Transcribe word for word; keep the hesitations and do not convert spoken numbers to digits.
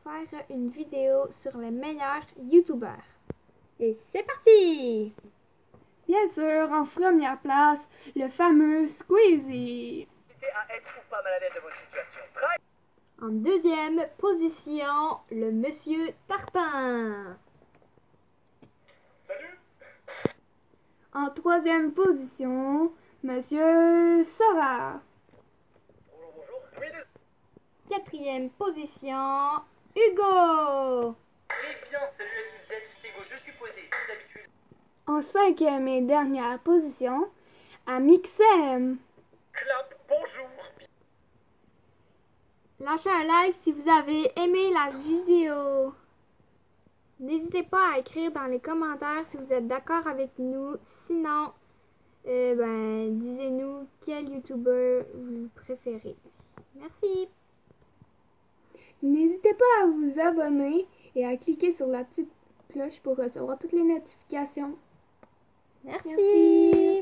faire une vidéo sur les meilleurs youtubeurs. Et c'est parti! Bien sûr, en première place, le fameux Squeezie. À être ou pas mal à l'aise de votre situation. En deuxième position, le Monsieur Tartin. Salut! En troisième position, Monsieur Sora. Bonjour, bonjour. Oui, les... Quatrième position, Hugo. Eh bien, salut à toutes et à tous, c'est Hugo, je suis posé, comme d'habitude. En cinquième et dernière position, Amixem. Clap, bonjour. Lâchez un like si vous avez aimé la vidéo. N'hésitez pas à écrire dans les commentaires si vous êtes d'accord avec nous. Sinon, euh, ben, disez-nous quel YouTuber vous préférez. Merci. N'hésitez pas à vous abonner et à cliquer sur la petite cloche pour recevoir toutes les notifications. Merci. Merci.